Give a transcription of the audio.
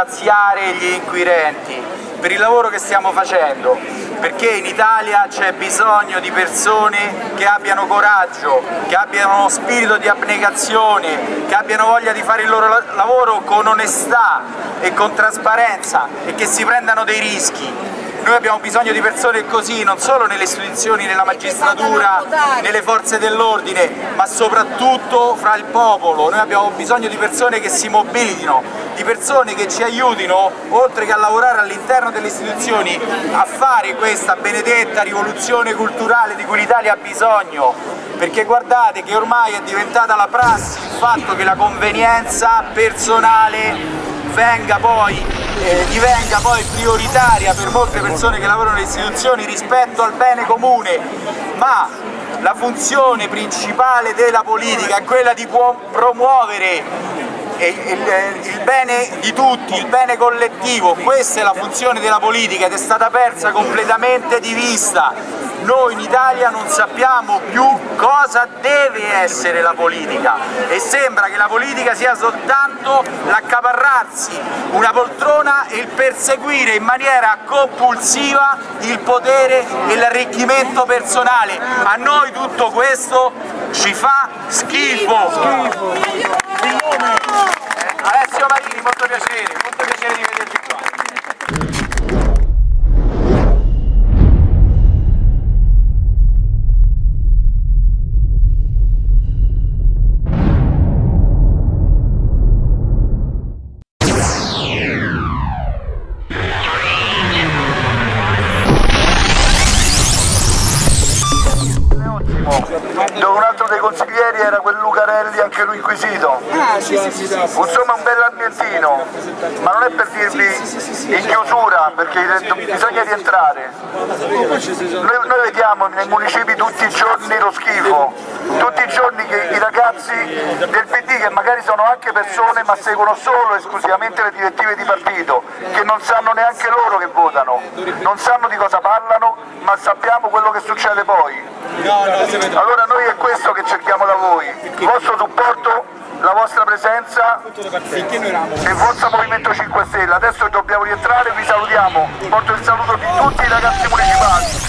ringraziare gli inquirenti per il lavoro che stiamo facendo, perché in Italia c'è bisogno di persone che abbiano coraggio, che abbiano spirito di abnegazione, che abbiano voglia di fare il loro lavoro con onestà e con trasparenza e che si prendano dei rischi. Noi abbiamo bisogno di persone così, non solo nelle istituzioni, nella magistratura, nelle forze dell'ordine, ma soprattutto fra il popolo. Noi abbiamo bisogno di persone che si mobilitino, di persone che ci aiutino, oltre che a lavorare all'interno delle istituzioni, a fare questa benedetta rivoluzione culturale di cui l'Italia ha bisogno. Perché guardate che ormai è diventata la prassi il fatto che la convenienza personale divenga poi prioritaria per molte persone che lavorano nelle istituzioni rispetto al bene comune, ma la funzione principale della politica è quella di promuovere il bene di tutti, il bene collettivo. Questa è la funzione della politica ed è stata persa completamente di vista. Noi in Italia non sappiamo più cosa deve essere la politica e sembra che la politica sia soltanto l'accaparrarsi una poltrona e il perseguire in maniera compulsiva il potere e l'arricchimento personale. A noi tutto questo ci fa schifo. Alessio Marini, molto piacere di vederti qua. Dove un altro dei consiglieri era quel Lucarelli, anche lui inquisito. Insomma un bel ambientino, ma non è per dirvi in chiusura, perché bisogna rientrare. Noi vediamo nei municipi tutti i giorni lo schifo, tutti i giorni che i ragazzi del PD, che magari sono anche persone ma seguono solo e esclusivamente le direttive di partito, che non sanno neanche loro che votano, non sanno di cosa parlano, ma sappiamo quello che succede poi. Allora noi è questo che cerchiamo da voi, il vostro supporto, la vostra presenza e il vostro Movimento 5 Stelle. Adesso dobbiamo rientrare, vi salutiamo, porto il saluto di tutti i ragazzi municipali.